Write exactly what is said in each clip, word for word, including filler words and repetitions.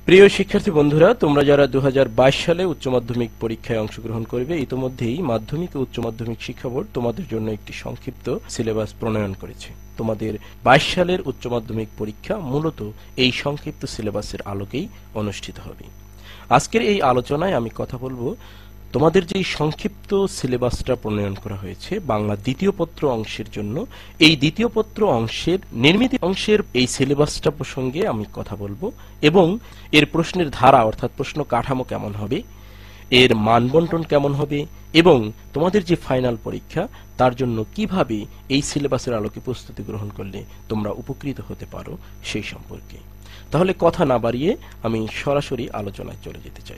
প্রিয় শিক্ষার্থী বন্ধুরা, তোমরা যারা দু হাজার বাইশ সালে উচ্চ মাধ্যমিক পরীক্ষায় অংশগ্রহণ করবে, ইতোমধ্যেই মাধ্যমিক ও উচ্চ মাধ্যমিক শিক্ষা বোর্ড তোমাদের জন্য একটি সংক্ষিপ্ত সিলেবাস প্রণয়ন করেছে। তোমাদের বাইশ সালের উচ্চ মাধ্যমিক পরীক্ষা মূলত এই সংক্ষিপ্ত সিলেবাসের আলোকেই অনুষ্ঠিত হবে। আজকের এই আলোচনায় আমি কথা বলবো তোমাদের যে সংক্ষিপ্ত সিলেবাসটা প্রণয়ন করা হয়েছে বাংলা দ্বিতীয় পত্র অংশের জন্য, এই দ্বিতীয় পত্র অংশের নির্মিত অংশের এই সিলেবাসটা প্রসঙ্গে আমি কথা বলবো এবং এর প্রশ্নের ধারা অর্থাৎ প্রশ্ন কাঠামো কেমন হবে, এর মানবন্টন কেমন হবে এবং তোমাদের যে ফাইনাল পরীক্ষা তার জন্য কিভাবে এই সিলেবাসের আলোকে প্রস্তুতি গ্রহণ করলে তোমরা উপকৃত হতে পারো সেই সম্পর্কে। তাহলে কথা না বাড়িয়ে আমি সরাসরি আলোচনায় চলে যেতে চাই।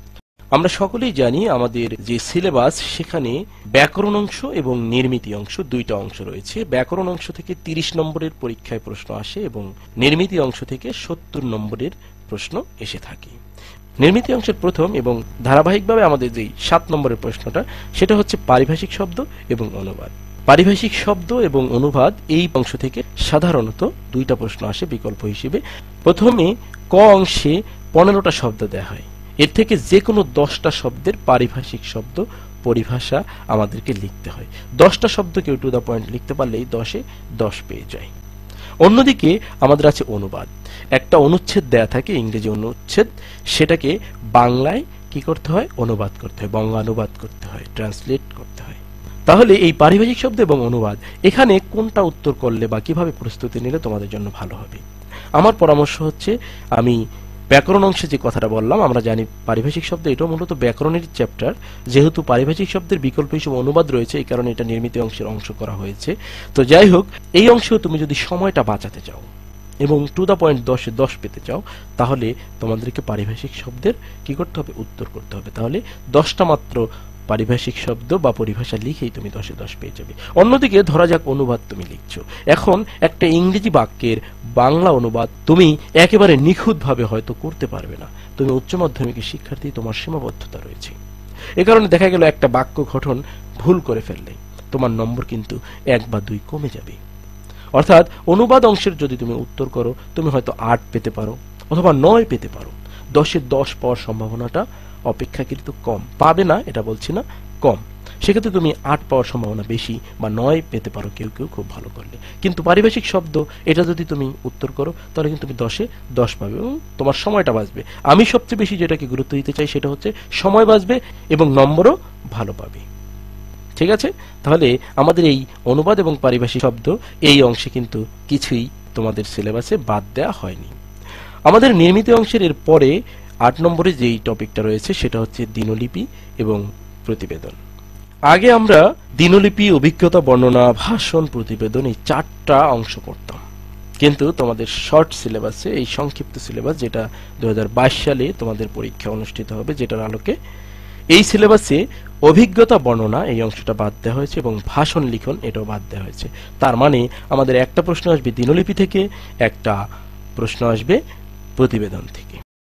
আমরা সকলেই জানি আমাদের যে সিলেবাস সেখানে ব্যাকরণ অংশ এবং নির্মিতি অংশ দুইটা অংশ রয়েছে। ব্যাকরণ অংশ থেকে তিরিশ নম্বরের পরীক্ষায় প্রশ্ন আসে এবং নির্মিতি অংশ থেকে সত্তর নম্বরের প্রশ্ন এসে থাকে। নির্মিতি অংশের প্রথম এবং ধারাবাহিকভাবে আমাদের যে সাত নম্বরের প্রশ্নটা সেটা হচ্ছে পারিভাষিক শব্দ এবং অনুবাদ। পারিভাষিক শব্দ এবং অনুবাদ এই অংশ থেকে সাধারণত দুইটা প্রশ্ন আসে বিকল্প হিসেবে। প্রথমে ক অংশে পনেরোটা শব্দ দেয়া হয়, এর থেকে যে কোনো দশটা শব্দের পারিভাষিক শব্দ পরিভাষা আমাদেরকে লিখতে হয়। দশটা শব্দ কেউ টু দা পয়েন্ট লিখতে পারলেই দশে দশ পেয়ে যায়। অন্যদিকে আমাদের আছে অনুবাদ। একটা অনুচ্ছেদ দেয়া থাকে, ইংরেজি অনুচ্ছেদ, সেটাকে বাংলায় কি করতে হয়, অনুবাদ করতে হয়, বঙ্গানুবাদ করতে হয়, ট্রান্সলেট করতে হয়। তাহলে এই পারিভাষিক শব্দ এবং অনুবাদ এখানে কোনটা উত্তর করলে বা কিভাবে প্রস্তুতি নিলে তোমাদের জন্য ভালো হবে? আমার পরামর্শ হচ্ছে, আমি ব্যাকরণ অংশে যে কথাটা বললাম, আমরা জানি পারিভাষিক শব্দ এটাও মূলত ব্যাকরণের চ্যাপ্টার, যেহেতু পারিভাষিক শব্দের বিকল্প হিসেবে অনুবাদ রয়েছে এই কারণে এটা নির্মিত অংশের অংশ করা হয়েছে। তো যাই হোক, এই অংশেও তুমি যদি সময়টা বাঁচাতে চাও এবং টু দা পয়েন্ট দশে দশ পেতে চাও তাহলে তোমাদেরকে পারিভাষিক শব্দের কি করতে হবে, উত্তর করতে হবে। তাহলে দশটা মাত্র পারিভাষিক শব্দ বা পরিভাষা লিখেই তুমি দশে দশ পেয়ে যাবে। অন্যদিকে ধরা যাক অনুবাদ তুমি লিখছো, এখন একটা ইংরেজি বাক্যের বাংলা অনুবাদ তুমি একেবারে নিখুঁতভাবে হয়তো করতে পারবে না। তুমি উচ্চ মাধ্যমিকের শিক্ষার্থী, তোমার সীমাবদ্ধতা রয়েছে। এ কারণে দেখা গেল একটা বাক্য গঠন ভুল করে ফেললে তোমার নম্বর কিন্তু এক বা দুই কমে যাবে। অর্থাৎ অনুবাদ অংশের যদি তুমি উত্তর করো তুমি হয়তো আট পেতে পারো অথবা নয় পেতে পারো। দশে দশ পাওয়ার সম্ভাবনাটা অপেক্ষাকৃত কম, পাবে না এটা বলছি না, কম। সেক্ষেত্রে তুমি আট পাওয়ার সম্ভাবনা বেশি বা নয় পেতে পারো কেউ কেউ খুব ভালো করলে। কিন্তু পারিভাষিক শব্দ এটা যদি তুমি উত্তর করো তাহলে কিন্তু তুমি দশে দশ পাবে এবং তোমার সময়টা বাঁচবে। আমি সবচেয়ে বেশি যেটাকে গুরুত্ব দিতে চাই সেটা হচ্ছে সময় বাঁচবে এবং নম্বরও ভালো পাবে। ঠিক আছে? তাহলে আমাদের এই অনুবাদ এবং পারিভাষিক শব্দ এই অংশে কিন্তু কিছুই তোমাদের সিলেবাসে বাদ দেওয়া হয়নি। আমাদের নির্মিত অংশের এর পরে আট নম্বরে যেই টপিকটা রয়েছে সেটা হচ্ছে দিনলিপি এবং প্রতিবেদন। আগে আমরা দিনলিপি, অভিজ্ঞতা বর্ণনা, ভাষণ, প্রতিবেদন এই চারটা অংশ পড়তাম, কিন্তু তোমাদের শর্ট সিলেবাসে এই সংক্ষিপ্ত সিলেবাস যেটা দু হাজার বাইশ সালে তোমাদের পরীক্ষা অনুষ্ঠিত হবে, যেটার আলোকে এই সিলেবাসে অভিজ্ঞতা বর্ণনা এই অংশটা বাদ দেওয়া হয়েছে এবং ভাষণ লিখন এটাও বাদ দেওয়া হয়েছে। তার মানে আমাদের একটা প্রশ্ন আসবে দিনলিপি থেকে, একটা প্রশ্ন আসবে প্রতিবেদন থেকে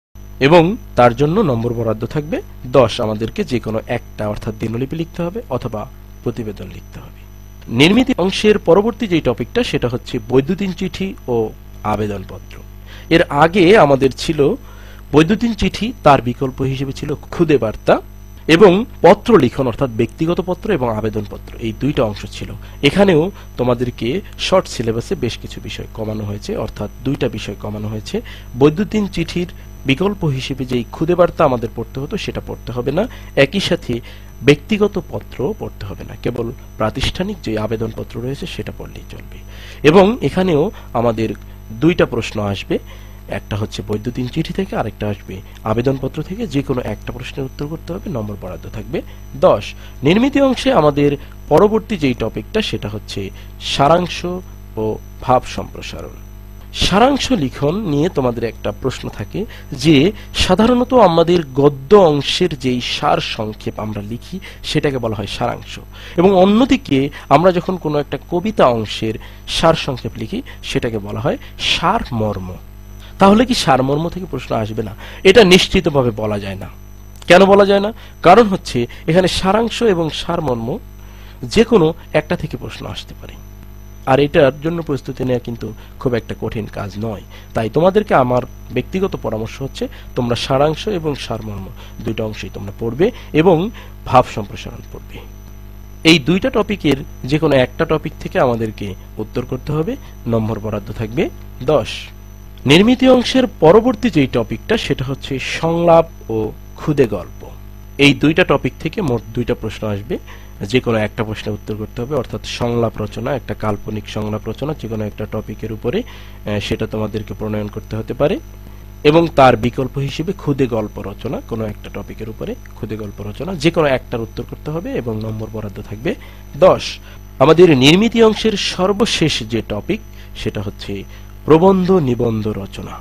এবং তার জন্য নম্বর বরাদ্দ থাকবে দশ। আমাদেরকে যে কোনো একটা অর্থাৎ দিনলিপি লিখতে হবে অথবা প্রতিবেদন লিখতে হবে। নির্মিত অংশের পরবর্তী যে টপিকটা সেটা হচ্ছে বৈদ্যুতিন চিঠি ও আবেদনপত্র। এর আগে আমাদের ছিল বৈদ্যুতিন চিঠি, তার বিকল্প হিসেবে ছিল খুদে বার্তা এবং পত্র লিখন অর্থাৎ ব্যক্তিগত পত্র এবং আবেদনপত্র, এই দুইটা অংশ ছিল। এখানেও তোমাদেরকে শর্ট সিলেবাসে বেশ কিছু বিষয় কমানো হয়েছে, অর্থাৎ দুইটা বিষয় কমানো হয়েছে। বৈদ্যুতিন চিঠির বিকল্প হিসেবে যেই খুদে বার্তা আমাদের পড়তে হতো সেটা পড়তে হবে না, একই সাথে ব্যক্তিগত পত্র পড়তে হবে না, কেবল প্রাতিষ্ঠানিক যে আবেদনপত্র রয়েছে সেটা পড়লেই চলবে। এবং এখানেও আমাদের দুইটা প্রশ্ন আসবে, একটা হচ্ছে বৈদ্যুতিন চিঠি থেকে, আরেকটা আসবে আবেদনপত্র থেকে। যে কোনো একটা প্রশ্নের উত্তর করতে হবে, নম্বর বরাদ্দ থাকবে দশ। নির্মিত অংশে আমাদের পরবর্তী যেই টপিকটা সেটা হচ্ছে সারাংশ ও ভাব সম্প্রসারণ। সারাংশ লিখন নিয়ে তোমাদের একটা প্রশ্ন থাকে যে সাধারণত আমাদের গদ্য অংশের যেই সার সংক্ষেপ আমরা লিখি সেটাকে বলা হয় সারাংশ, এবং অন্যদিকে আমরা যখন কোনো একটা কবিতা অংশের সার সংক্ষেপ লিখি সেটাকে বলা হয় সারমর্ম। তাহলে কি সারমর্ম থেকে প্রশ্ন আসবে না? এটা নিশ্চিতভাবে বলা যায় না। কেন বলা যায় না? কারণ হচ্ছে এখানে সারাংশ এবং সারমর্ম যে কোনো একটা থেকে প্রশ্ন আসতে পারে। আর এটার জন্য প্রস্তুতি নেওয়া কিন্তু খুব একটা কঠিন কাজ নয়। তাই তোমাদেরকে আমার ব্যক্তিগত পরামর্শ হচ্ছে তোমরা সারাংশ এবং সারমর্ম দুইটা অংশই তোমরা পড়বে এবং ভাব সম্প্রসারণ পড়বে। এই দুইটা টপিকের যে কোনো একটা টপিক থেকে আমাদেরকে উত্তর করতে হবে। নম্বর বরাদ্দ থাকবে দশ। নির্মিত অংশের পরবর্তী যেই টপিকটা সেটা হচ্ছে সংলাপ ও খুদে গল্প। এই দুইটা টপিক থেকে মোট দুইটা প্রশ্ন আসবে, যে কোনো একটা প্রশ্নের উত্তর করতে হবে। অর্থাৎ সংলাপ রচনা, একটা কাল্পনিক সংলাপ রচনা যে কোনো একটা টপিকের উপরে, সেটা তোমাদেরকে প্রণয়ন করতে হতে পারে এবং তার বিকল্প হিসেবে খুদে গল্প রচনা, কোনো একটা টপিকের উপরে খুদে গল্প রচনা, যে কোনো একটার উত্তর করতে হবে এবং নম্বর বরাদ্দ থাকবে দশ। আমাদের নির্মিত অংশের সর্বশেষ যে টপিক সেটা হচ্ছে প্রবন্ধ নিবন্ধ রচনা।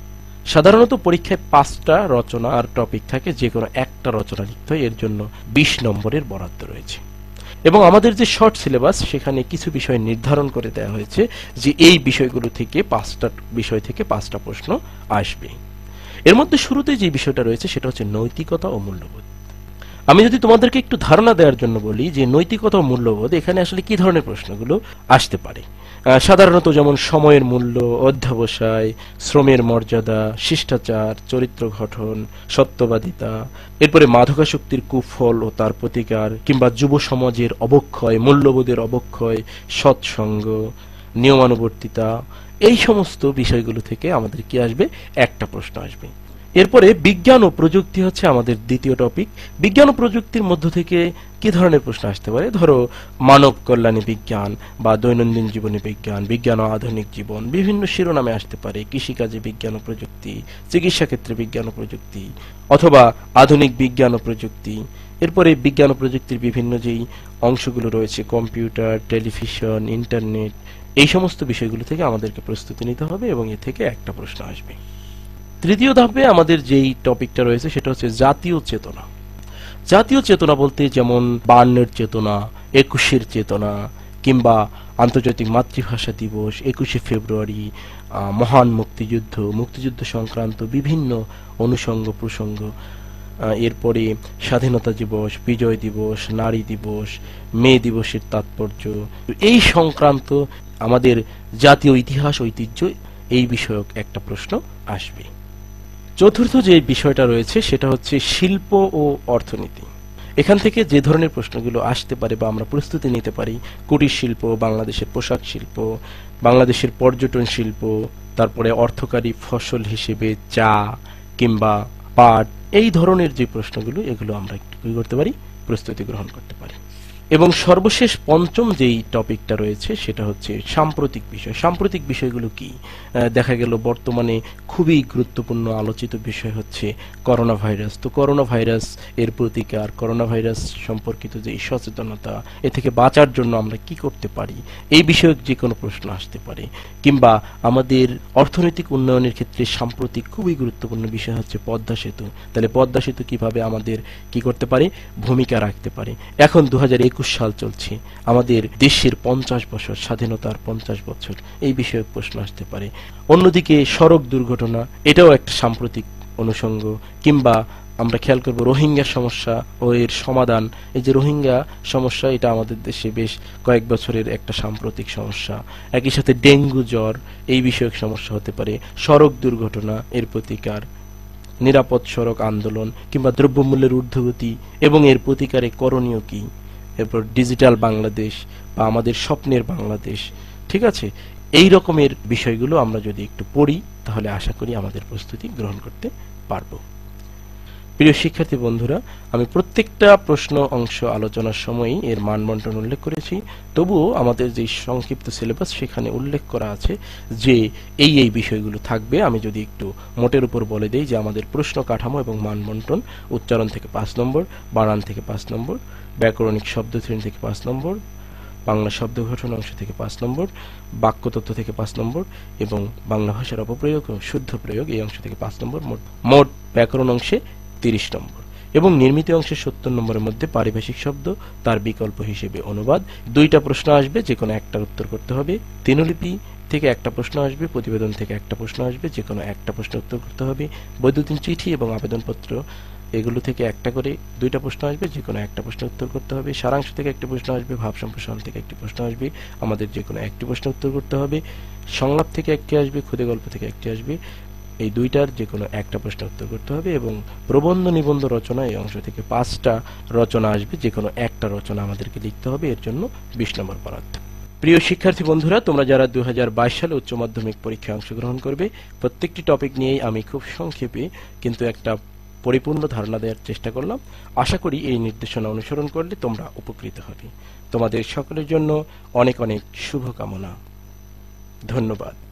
সাধারণত পরীক্ষায় পাঁচটা রচনা আর টপিক থাকে, যে কোনো একটা রচনা লিখতে হয়, এর জন্য বিশ নম্বরের বরাদ্দ রয়েছে। এবং আমাদের যে শর্ট সিলেবাস সেখানে কিছু বিষয় নির্ধারণ করে দেওয়া হয়েছে যে এই বিষয়গুলো থেকে পাঁচটা বিষয় থেকে পাঁচটা প্রশ্ন আসবে। এর মধ্যে শুরুতে যে বিষয়টা রয়েছে সেটা হচ্ছে নৈতিকতা ও মূল্যবোধ। আমি যদি তোমাদেরকে একটু ধারণা দেওয়ার জন্য বলি যে নৈতিকতা ও মূল্যবোধ এখানে আসলে কি ধরনের প্রশ্নগুলো আসতে পারে। সাধারণত যেমন সময়ের মূল্য, অধ্যবসায়, শ্রমের মর্যাদা, শিষ্টাচার, চরিত্র গঠন, সত্যবাদিতা, এরপরে মাদকাসক্তির কুফল ও তার প্রতিকার, কিংবা যুব সমাজের অবক্ষয়, মূল্যবোধের অবক্ষয়, সৎসঙ্গ, নিয়মানুবর্তিতা, এই সমস্ত বিষয়গুলো থেকে আমাদের কি আসবে, একটা প্রশ্ন আসবে। এরপরে বিজ্ঞান ও প্রযুক্তি হচ্ছে আমাদের দ্বিতীয় টপিক। বিজ্ঞান ও প্রযুক্তির মধ্য থেকে কি ধরনের প্রশ্ন আসতে পারে, ধরো মানব কল্যাণী বিজ্ঞান বা দৈনন্দিন জীবনে বিজ্ঞান, বিজ্ঞান ও আধুনিক জীবন, বিভিন্ন শিরোনামে আসতে পারে। কৃষিকাজে বিজ্ঞান ও প্রযুক্তি, চিকিৎসা ক্ষেত্রে বিজ্ঞান ও প্রযুক্তি, অথবা আধুনিক বিজ্ঞান ও প্রযুক্তি। এরপরে বিজ্ঞান ও প্রযুক্তির বিভিন্ন যেই অংশগুলো রয়েছে, কম্পিউটার, টেলিভিশন, ইন্টারনেট, এই সমস্ত বিষয়গুলো থেকে আমাদেরকে প্রস্তুতি নিতে হবে এবং এ থেকে একটা প্রশ্ন আসবে। তৃতীয় ধাপে আমাদের যেই টপিকটা রয়েছে সেটা হচ্ছে জাতীয় চেতনা। জাতীয় চেতনা বলতে যেমন বায়ান্নের চেতনা, একুশের চেতনা, কিংবা আন্তর্জাতিক মাতৃভাষা দিবস, একুশে ফেব্রুয়ারি, মহান মুক্তিযুদ্ধ, মুক্তিযুদ্ধ সংক্রান্ত বিভিন্ন অনুষঙ্গ প্রসঙ্গ, এরপরে স্বাধীনতা দিবস, বিজয় দিবস, নারী দিবস, মে দিবসের তাৎপর্য, এই সংক্রান্ত আমাদের জাতীয় ইতিহাস ঐতিহ্য এই বিষয়ক একটা প্রশ্ন আসবে। চতুর্থ যে বিষয়টা রয়েছে সেটা হচ্ছে শিল্প ও অর্থনীতি। এখান থেকে যে ধরনের প্রশ্নগুলো আসতে পারে বা আমরা প্রস্তুতি নিতে পারি, কুটির শিল্প, বাংলাদেশের পোশাক শিল্প, বাংলাদেশের পর্যটন শিল্প, তারপরে অর্থকারী ফসল হিসেবে চা কিংবা পাট, এই ধরনের যে প্রশ্নগুলো এগুলো আমরা একটু কি করতে পারি, প্রস্তুতি গ্রহণ করতে পারি। এবং সর্বশেষ পঞ্চম যেই টপিকটা রয়েছে সেটা হচ্ছে সাম্প্রতিক বিষয়। সাম্প্রতিক বিষয়গুলো কি, দেখা গেল বর্তমানে খুবই গুরুত্বপূর্ণ আলোচিত বিষয় হচ্ছে করোনা ভাইরাস। তো করোনা ভাইরাস এর প্রতিকার, করোনা ভাইরাস সম্পর্কিত যে সচেতনতা, এ থেকে বাঁচার জন্য আমরা কি করতে পারি, এই বিষয়ক যে কোনো প্রশ্ন আসতে পারে। কিংবা আমাদের অর্থনৈতিক উন্নয়নের ক্ষেত্রে সাম্প্রতিক খুবই গুরুত্বপূর্ণ বিষয় হচ্ছে পদ্মা সেতু। তাহলে পদ্মা সেতু কিভাবে আমাদের কি করতে পারে, ভূমিকা রাখতে পারে। এখন দু হাজার একুশ সাল চলছে, আমাদের দেশের পঞ্চাশ বছর স্বাধীনতার পঞ্চাশ বছর, এই বিষয়ক প্রশ্ন আসতে পারে। অন্যদিকে সড়ক দুর্ঘটনা, এটাও একটা সাম্প্রতিক অনুষঙ্গ। কিংবা আমরা খেয়াল করব রোহিঙ্গা সমস্যা ও এর সমাধান। এই যে রোহিঙ্গা সমস্যা, এটা আমাদের দেশে বেশ কয়েক বছরের একটা সাম্প্রতিক সমস্যা। একই সাথে ডেঙ্গু জ্বর, এই বিষয়ক সমস্যা হতে পারে। সড়ক দুর্ঘটনা, এর প্রতিকার, নিরাপদ সড়ক আন্দোলন, কিংবা দ্রব্যমূল্যের ঊর্ধ্বগতি এবং এর প্রতিকারে করণীয় কি, এরপর ডিজিটাল বাংলাদেশ বা আমাদের স্বপ্নের বাংলাদেশ। ঠিক আছে, এই রকমের বিষয়গুলো আমরা যদি একটু পড়ি তাহলে আশা করি আমাদের প্রস্তুতি গ্রহণ করতে পারবো। প্রিয় শিক্ষার্থী বন্ধুরা, আমি প্রত্যেকটা প্রশ্ন অংশ আলোচনার সময়ই এর মানবন্টন উল্লেখ করেছি। তবুও আমাদের যে সংক্ষিপ্ত সিলেবাস সেখানে উল্লেখ করা আছে যে এই এই বিষয়গুলো থাকবে। আমি যদি একটু মোটের উপর বলে দেই যে আমাদের প্রশ্ন কাঠামো এবং মানবন্টন, উচ্চারণ থেকে পাঁচ নম্বর, বানান থেকে পাঁচ নম্বর, ব্যাকরণিক শব্দ শ্রেণী থেকে পাঁচ নম্বর, বাংলা শব্দ গঠন অংশ থেকে পাঁচ নম্বর, বাক্যতত্ত্ব থেকে পাঁচ নম্বর এবং বাংলা ভাষার অপপ্রয়োগ ও শুদ্ধ প্রয়োগ এই অংশ থেকে পাঁচ নম্বর, মোট মোট ব্যাকরণ অংশে তিরিশ নম্বর। এবং নির্মিত অংশে সত্তর নম্বরের মধ্যে পারিভাষিক শব্দ, তার বিকল্প হিসেবে অনুবাদ, দুইটা প্রশ্ন আসবে, যে কোনো একটার উত্তর করতে হবে। তিনলিপি থেকে একটা প্রশ্ন আসবে, প্রতিবেদন থেকে একটা প্রশ্ন আসবে, যে কোনো একটা প্রশ্ন উত্তর করতে হবে। বৈদ্যুতিন চিঠি এবং আবেদনপত্র এগুলো থেকে একটা করে দুইটা প্রশ্ন আসবে, যে কোনো একটা প্রশ্নের উত্তর করতে হবে। সারাংশ থেকে একটি প্রশ্ন আসবে, ভাব সম্প্রসারণ থেকে একটি প্রশ্ন আসবে, আমাদের যে কোনো একটি প্রশ্ন উত্তর করতে হবে। সংলাপ থেকে একটি আসবে, ক্ষুদে গল্প থেকে একটি আসবে, এই দুইটার যে কোনো একটা প্রশ্ন উত্তর করতে হবে। এবং প্রবন্ধ নিবন্ধ রচনা এই অংশ থেকে পাঁচটা রচনা আসবে, যে কোনো একটা রচনা আমাদেরকে লিখতে হবে, এর জন্য বিশ নম্বর বরাদ্দ। প্রিয় শিক্ষার্থী বন্ধুরা, তোমরা যারা দুই হাজার বাইশ সালে উচ্চ মাধ্যমিক পরীক্ষায় অংশগ্রহণ করবে, প্রত্যেকটি টপিক নিয়েই আমি খুব সংক্ষেপে কিন্তু একটা পরিপূর্ণ ধারণা দেওয়ার চেষ্টা করলাম। আশা করি এই নির্দেশনা অনুসরণ করলে তোমরা উপকৃত হবে। তোমাদের সকলের জন্য অনেক অনেক শুভকামনা। ধন্যবাদ।